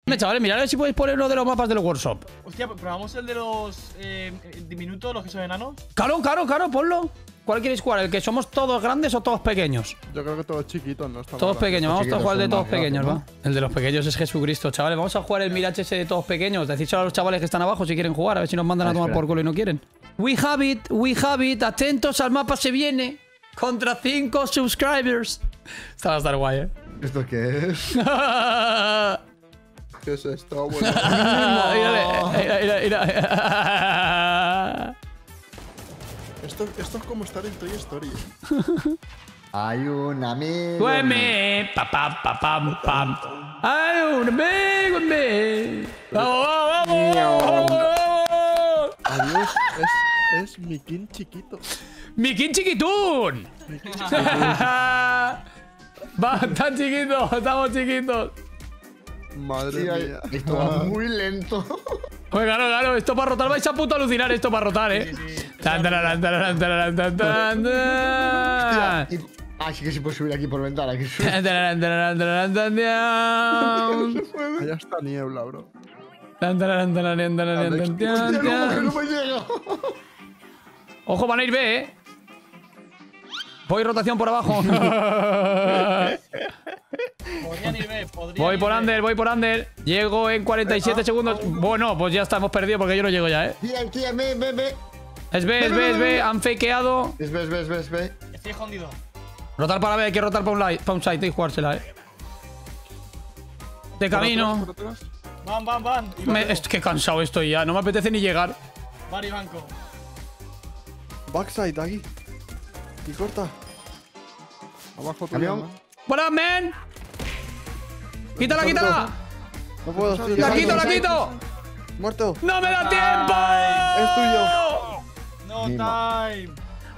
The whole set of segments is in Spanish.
Chavales, mirad a ver si podéis poner uno de los mapas del workshop. Hostia, probamos el de los diminutos, los que son enanos. Claro, ponlo. ¿Cuál queréis jugar? ¿El que somos todos grandes o todos pequeños? Yo creo que todos chiquitos, ¿no? Todos pequeños, vamos a jugar el de todos pequeños, va. El de los pequeños es Jesucristo, chavales. Vamos a jugar el Mirage ese de todos pequeños. Decídselo a los chavales que están abajo si quieren jugar, a ver si nos mandan a tomar por culo y no quieren. We have it. Atentos al mapa, se viene. Contra 5 subscribers. Esta va a estar guay, ¿Esto qué es? ¿Qué es esto? Bueno, Mira. esto es como estar en Toy Story. Hay un amigo. Duerme, pam. Hay un amigo en mí. ¡Vamos! Adiós, es Mikin chiquito. ¡Mikin chiquitún! Va, tan chiquitos, estamos chiquitos. Madre mía. Esto va muy lento. Oye, claro, esto para rotar, vais a puto alucinar esto para rotar, Ah, sí que se puede subir aquí por ventana. Allá está niebla, bro. Ojo, van a ir B, Voy rotación por abajo. Podrían ir B, Voy por under. Llego en 47 segundos. Bueno, pues ya está, hemos perdido porque yo no llego ya, Tía, ve. Es B. Han fakeado. Es B. Estoy escondido. Rotar para B, hay que rotar para un site y jugársela, De camino. Van. Es que cansado estoy ya, no me apetece ni llegar. Bar y banco. Backside, aquí. Y corta. Abajo tu Avión. What up, man? ¡Quítala! No puedo. ¡La quito! Muerto. ¡No me da tiempo! Es tuyo. No time.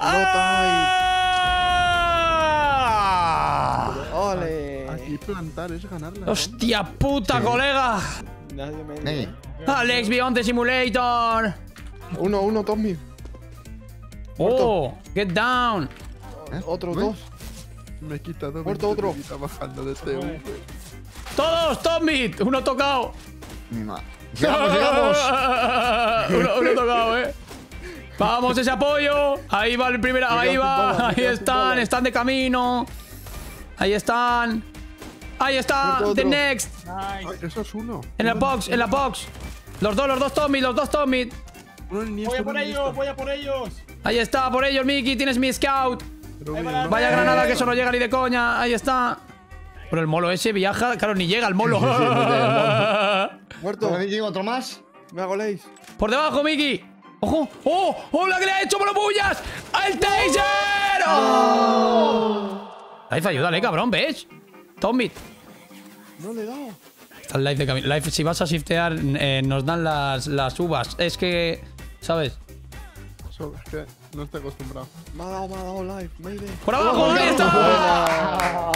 Ole. Aquí plantar es ganarla. ¡Hostia puta, colega! Nadie me. Ey. Alex Beyond the Simulator. Uno, Tommy. Oh, get down. Otro, dos. Me he quitado. Muerto otro. Está bajando de TV. Todos, Tommy. Uno tocado. Llegamos. Uno tocado, Vamos, ese apoyo. Ahí va el primero. Ahí va. Ahí están de camino. Ahí están. Ahí está. The next. Nice. Eso es uno. En la box. Los dos Tommy. Voy a por ellos. Ahí está, por ellos, Mickey. Tienes mi scout. Vaya granada, que eso no llega ni de coña. Ahí está. Pero el molo ese viaja. Claro, ni llega el molo. Muerto. ¿También llega otro más? Me hagoléis. Por debajo, Mickey. ¡Ojo! ¡Oh, la que le ha hecho Molopullas! ¡El taser! ¡Oh! Life, ayúdale, cabrón, ¿ves? Tommy. No le he dado. Está el life de camino. Life, si vas a shiftear, nos dan las uvas. Es que, ¿sabes? Eso, es que no estoy acostumbrado. Me ha dado live. Mayday. ¡Por abajo! ¡Ahí está!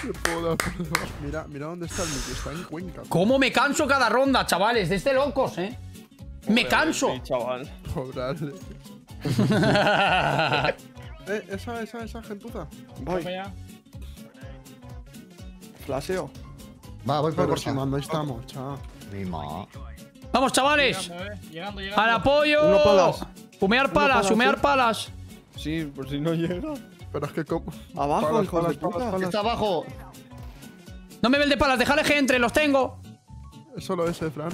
Mira dónde está el Mickey. Está en Cuenca. ¿Cómo me canso cada ronda, chavales? De locos, Me canso. Sí, chaval. Cobrarle. Esa gentuza. Voy. Flaseo. Va, voy por Pero próxima. ¿dónde estamos, chaval? Mima. ¡Vamos, chavales! Llegando. ¡Al apoyo! Uno palas. Humear palas. Sí, por si no llega. Pero es que como. Abajo, hijo de puta. Está abajo. No me ve el de palas, déjale que entre, los tengo. Es solo ese, Fran.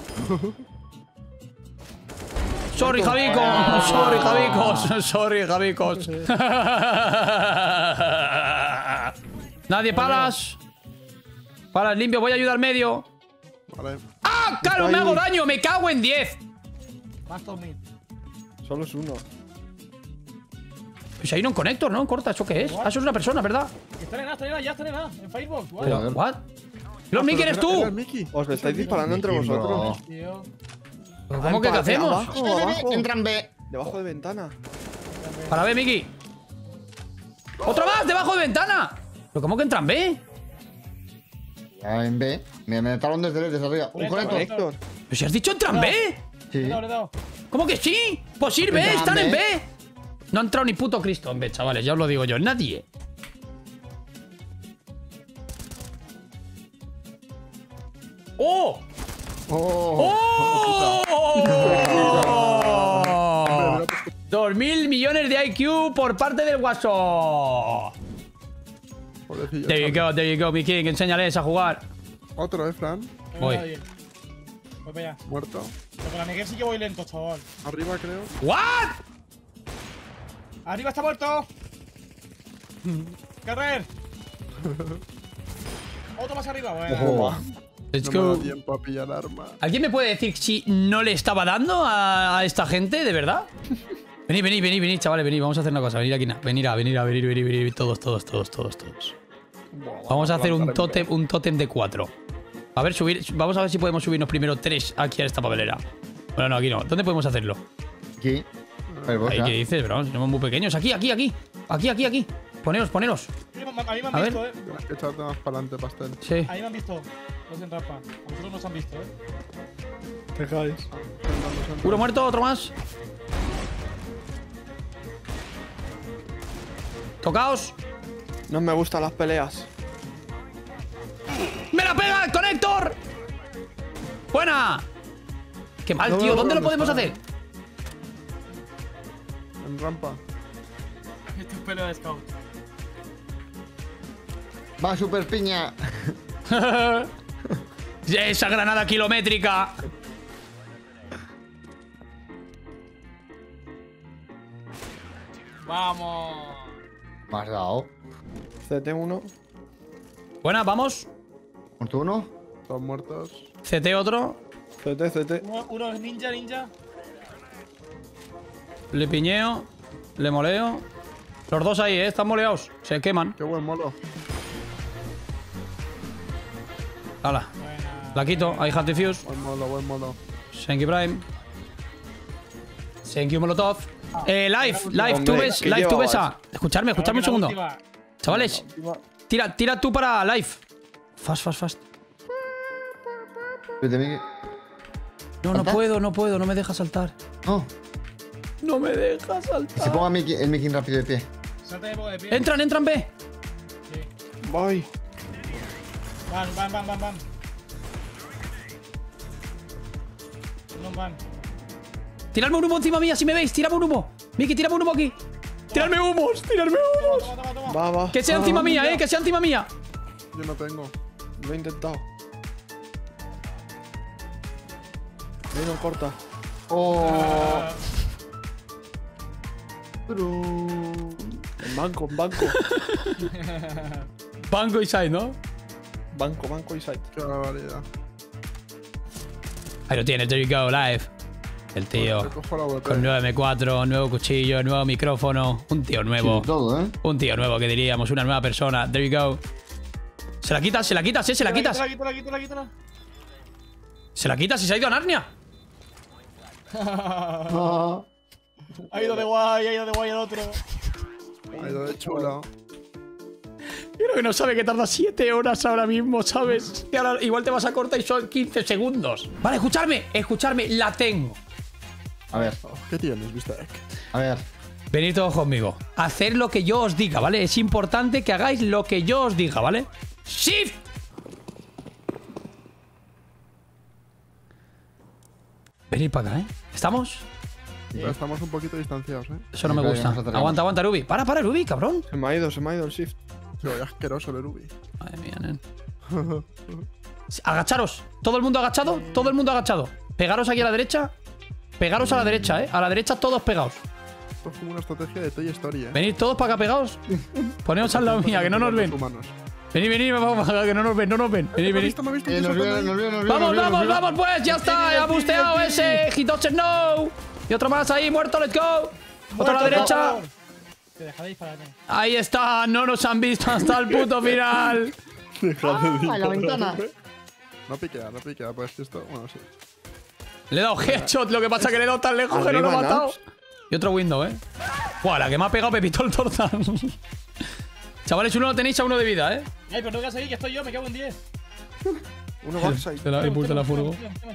Sorry, Javicos. Sorry, Javicos. Nadie, palas. Palas limpio, voy a ayudar medio. Vale. ¡Ah! ¡Claro, me hago daño! ¡Me cago en 10! Más Tommy. Solo es uno. Pues hay un connector, ¿no? Corta, ¿eso qué es? Ah, eso es una persona, ¿verdad? Está en A. En Firebox. Pero, ¿what? ¡Los Mickey eres tú! Era el Mickey. Os lo estáis disparando entre Mickey, vosotros. Tío. ¿Cómo que qué hacemos? Abajo. Entran B. Debajo de ventana. Para ver, Mickey. ¡Otro más! ¡Debajo de ventana! ¿Pero cómo que entran B? Ya en B. Me mataron desde arriba. Un conector. Héctor. ¿Pero si has dicho entran B? Sí. Le he dado. ¿Cómo que sí? Pues ir B, están en B. No ha entrado ni puto Cristo en B, chavales, ya os lo digo yo. Nadie. ¡Oh! ¡Oh! ¡Oh! 2.000 millones de IQ por parte del Guaso. Pobrecillo, There you go, mi king. Enséñales a jugar. Otro, Fran. Voy. Voy para allá. Muerto. Pero con la Miguel sí que voy lento, chaval. Arriba, creo. ¿What? ¡Arriba está muerto! ¡Carrer! Otro más arriba, bueno. Ojo. Let's No me go. da tiempo a pillar arma. ¿Alguien me puede decir si no le estaba dando a esta gente, de verdad? Venid, chavales, venid. Vamos a hacer una cosa. Venid aquí. Venid. Todos. Vamos a hacer un tótem de 4. A ver, vamos a ver si podemos subirnos primero 3 aquí a esta papelera. Bueno, no, aquí no. ¿Dónde podemos hacerlo? Aquí. Pero vos, Ahí, ya. ¿qué dices, bro? Somos muy pequeños. Aquí. Aquí. Poneros. A mí me han A ver. visto, Tienes que echarte más para adelante, pastel. Sí. A mí me han visto. Los en rampa. A vosotros nos han visto, Dejáis. Uno muerto, otro más. Tocaos. No me gustan las peleas. ¡Me la pega el conector! ¡Buena! ¡Qué mal, No, tío! ¿Dónde lo ¿dónde podemos está? hacer? En rampa. Esto es pelea de scout. Va, super piña. ¡Esa granada kilométrica! ¡Vamos! Me has dado. CT1. Buena, vamos. ¿Muerto uno? Todos muertos. CT otro. CT. Uno es ninja. Le piñeo. Le moleo. Los dos ahí, están moleados. Se queman. Qué buen molo. Hala. Buena. La quito. Ahí Hat Defuse. Buen molo. Thank you, Prime. Thank you, Molotov. Live, tú Hombre, ves, ¿qué live, tú ves llevabas? a. Escuchadme un segundo. Chavales, tira tú para live. Fast. Vete, Miguel. No ¿Salta? puedo, no me deja saltar. No. No me deja Que saltar. se ponga el Mickey rápido de pie. Salta de poco de pie. Entran, B. Sí. Voy. Van. No van. Tiradme un humo encima mía si me veis. Tírame un humo. Miki, tírame un humo aquí. Tiradme humos. Toma. Va. Que sea encima mía, que sea encima mía. Yo no tengo. Lo he intentado. Viene un corta. Oh. En banco. Banco y side, ¿no? Banco y side. Qué barbaridad. Ahí lo tienes, there you go, live. El tío. Te cojo la VP. Con nuevo M4, nuevo cuchillo, nuevo micrófono. Un tío nuevo. Sí, todo, ¿eh? Un tío nuevo, que diríamos. Una nueva persona. There you go. Se la quitas. Se la quitas. La quítala. Se la quitas y se ha ido a Narnia. Ah. Ha ido de guay el otro. Ha ido de chulo. Creo que no sabe que tarda 7 horas ahora mismo, ¿sabes? Y ahora igual te vas a cortar y son 15 segundos. Vale, escuchadme, la tengo. A ver, ¿Qué tienes, Mr. Egg? a ver. Venid todos conmigo. Hacer lo que yo os diga, ¿vale? Es importante que hagáis lo que yo os diga, ¿vale? ¡Shift! Venid para acá, ¿eh? ¿Estamos? Pero estamos un poquito distanciados, ¿eh? Eso no me Venga, gusta. nos acercamos. Aguanta, Ruby. Para, Ruby, cabrón. Se me ha ido el shift. Tío, qué asqueroso el Ubi. Madre mía, nen. Agacharos. ¿Todo el mundo agachado? Todo el mundo agachado. Pegaros aquí a la derecha. Pegaros a la derecha, ¿eh? A la derecha todos pegados. Esto es como una estrategia de Toy Story, ¿eh? Venid todos para acá pegados. Poneos al lado mía, que no nos ven. Humanos. Venid, vamos, que no nos ven, Venid, Me ha venid. visto, Nos vio. Vamos, pues, ya está, ya ha busteado ese. Hitoches no. Y otro más ahí, muerto, let's go. Otro a la derecha. Te deja de dispararme. Ahí está, no nos han visto hasta el puto final. Ah, la ventana. No piquea, pues esto. Bueno, sí. Le he dado headshot, lo que pasa es que le he dado tan lejos que no lo he Arriba, matado. Naps. Y otro window, Buah, la que me ha pegado Pepito el Torzan. Chavales, uno lo tenéis a uno de vida, Ay, pero no voy a seguir, que estoy yo, me cago en 10. Uno backside. Impulsa la furgo.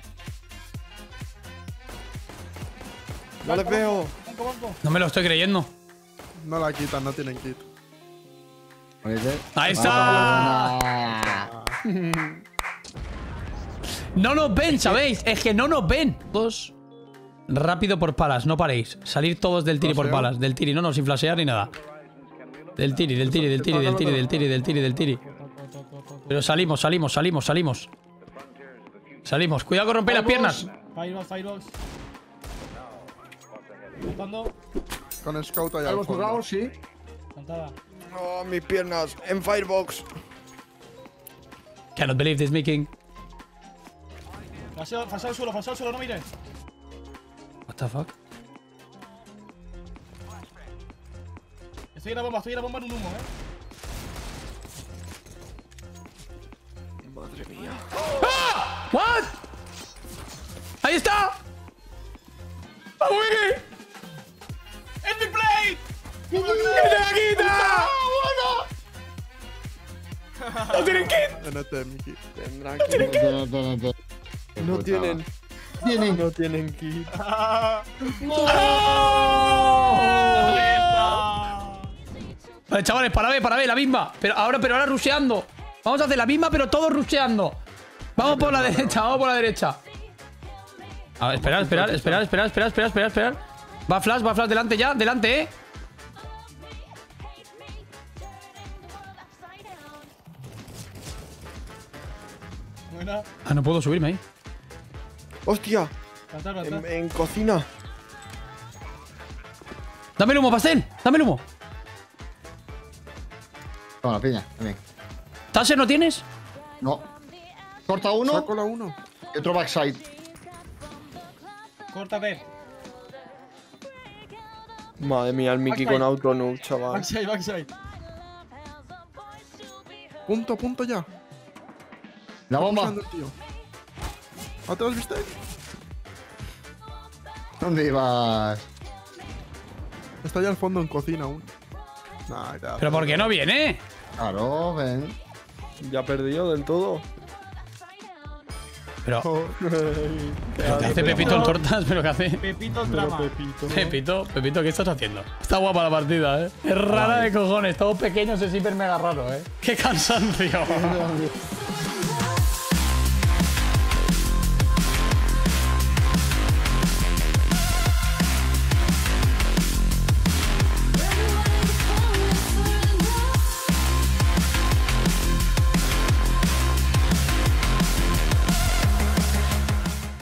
No les veo. Banco. No me lo estoy creyendo. No la quitan, no tienen kit. Ahí está. Ah. No nos ven, ¿sabéis? Es que no nos ven. Todos rápido por palas, no paréis. Salir todos del tiri por palas. Del tiri, no, sin flashear ni nada. Del tiri. Pero salimos. Salimos. Cuidado con romper las piernas. Firebox. Saltando. Con Scout allá al ¿Hemos fondo. jugado? Sí. Saltada. No, mis piernas. En Firebox. Cannot believe this, Miking. Faseo al suelo, no mires. What the fuck? Estoy en la bomba en un humo, Madre mía. What? Ahí está. ¡Vamos, Miking! ¡Epic Play! ¡Que te la quita! ¡No tienen kit! NT, Miki. Tendrán No, No tienen. Tienen. No tienen kit. Vale, chavales, para ver, la misma. Pero ahora rusheando. Vamos a hacer la misma, pero todos rusheando. Vamos por la derecha. A ver, esperar. Va flash delante ya, delante, Buena. Ah, no puedo subirme ahí. ¡Hostia! Saltar. En cocina. Dame el humo, Pastel. Dame el humo. Toma la piña, también. ¿Taser no tienes? No. Corta uno Saco la 1. y otro backside. Córtate. Madre mía, el Mickey con auto-noob, chaval. Backside. Punto ya. La bomba. Usando el tío. ¿Atrás viste? ¿Dónde ibas? Está allá al fondo en cocina aún. Nah, ya. ¿Pero por qué no viene? Claro, ven. Ya perdió del todo. Pero, ¿qué hace Pero Pepito el tortas? ¿Pero qué hace? Pepito el drama. Pepito, ¿qué estás haciendo? Está guapa la partida, ¿eh? Es rara de cojones. Todos pequeños es hiper mega raro, ¿eh? ¡Qué cansancio!